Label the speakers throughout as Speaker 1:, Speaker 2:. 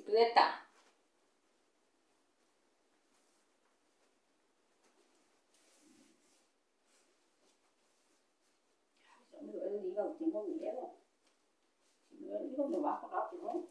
Speaker 1: bicicleta. Me duele el hígado, tengo miedo. Si me duele el hígado me bajo rápido.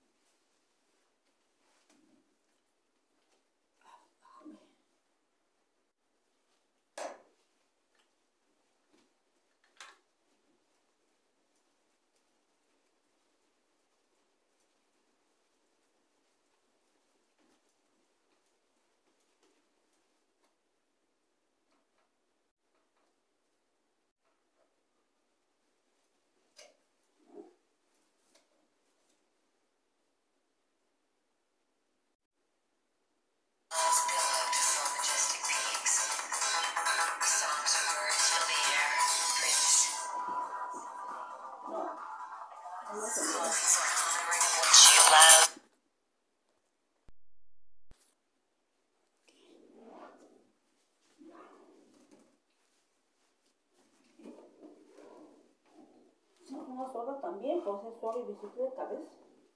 Speaker 1: Una sola también, pues es sola y bicicleta, ¿ves?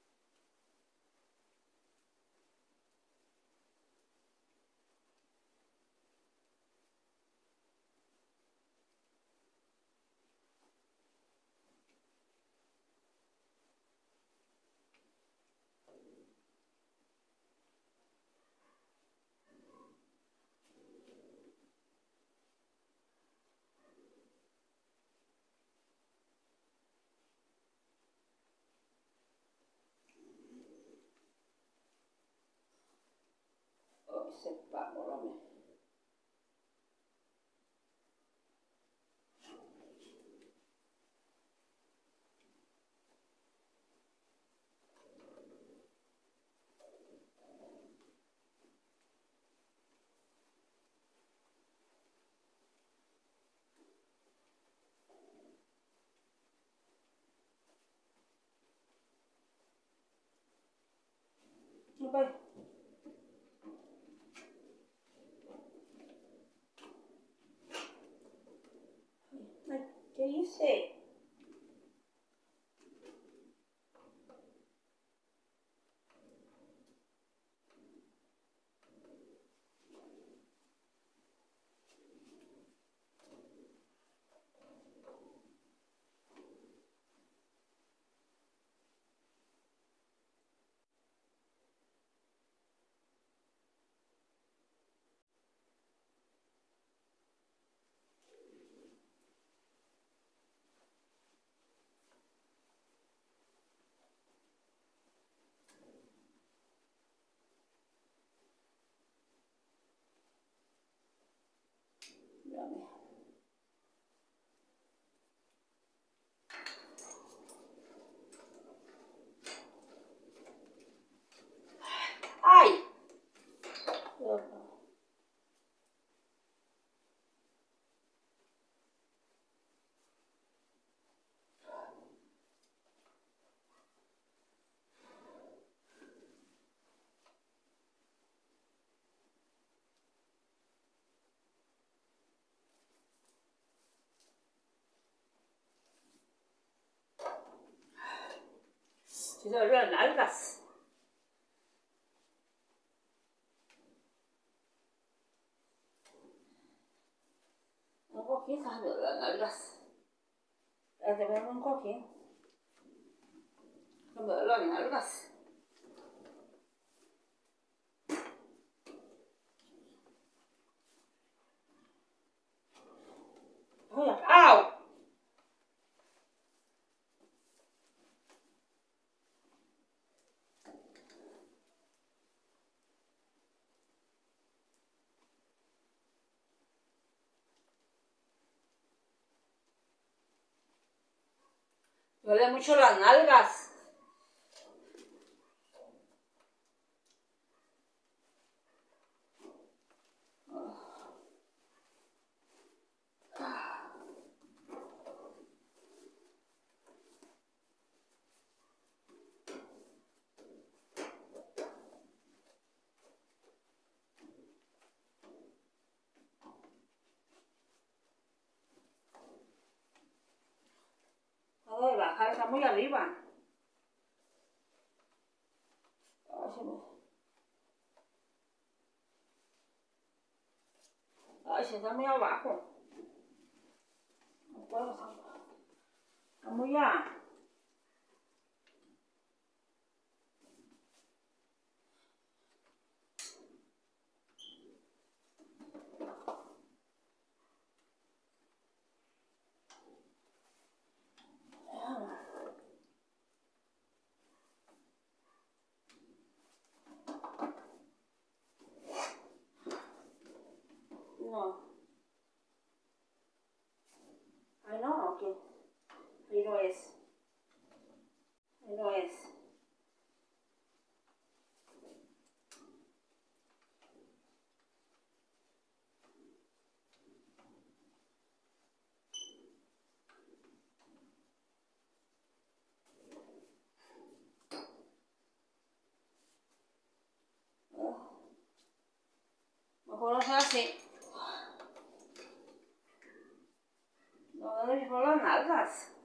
Speaker 1: Ay, se pagó, hombre. Okay. Ay, ¿qué hice? Dame. ¡Ay! Si se me olvidan las nalgas. Un cojín, se me olvidan las nalgas. Las de ver un cojín. Se me olvidan las nalgas. ¡Au! Duele mucho las nalgas. Acabo de bajar, está muy arriba. Ay, se me... Ay, se está muy abajo. No puedo sacar. Vamos ya. No. Ay, no, ok. Ahí no es. Ahí no es. Mejor lo hacer así. No me doy por las nalgas.